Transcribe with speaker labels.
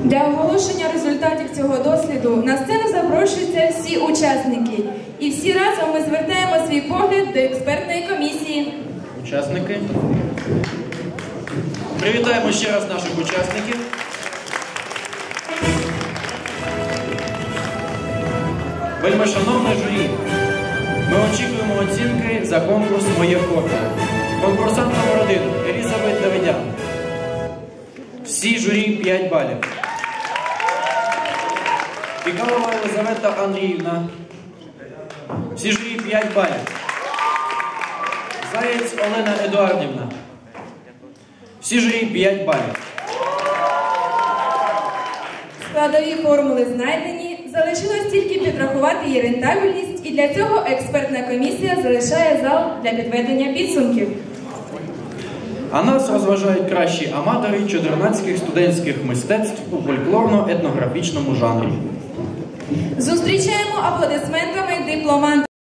Speaker 1: Для оголошення результатів цього досліду на сцену запрошуються всі учасники. І всі разом ми звертаємо свій погляд до експертної комісії.
Speaker 2: Учасники. Привітаємо ще раз наших учасників. Вельмишановне журі, ми очікуємо оцінки за конкурс «Моє фото». Конкурсант номер 1 Елізабет Давидян. Всі журі 5 балів. Пікалова Єлизавета Андріївна. Всі журі 5 балів. Заєць Олена Едуардівна. Всі журі 5 балів.
Speaker 1: Складові формули знайдені. Залишилось тільки підрахувати її рентабельність, і для цього експертна комісія залишає зал для підведення підсумків.
Speaker 2: А нас розважають кращі аматори чудернацьких студентських мистецтв у фольклорно-етнографічному жанрі.
Speaker 1: Зустрічаємо аплодисментами дипломанта.